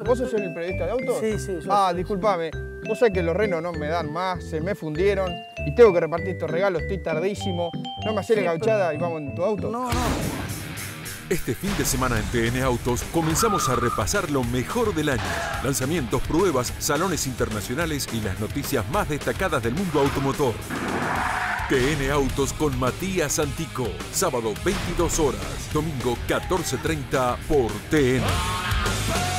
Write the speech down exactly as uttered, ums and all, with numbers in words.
¿Vos sos el periodista de autos? Sí, sí. Yo ah, soy. disculpame. Vos sabés que los renos no me dan más, se me fundieron y tengo que repartir estos regalos, estoy tardísimo. ¿No me hacés la gauchada y vamos en tu auto? No, no. Este fin de semana en T N Autos comenzamos a repasar lo mejor del año. Lanzamientos, pruebas, salones internacionales y las noticias más destacadas del mundo automotor. T N Autos con Matías Antico. Sábado veintidós horas, domingo catorce treinta por T N.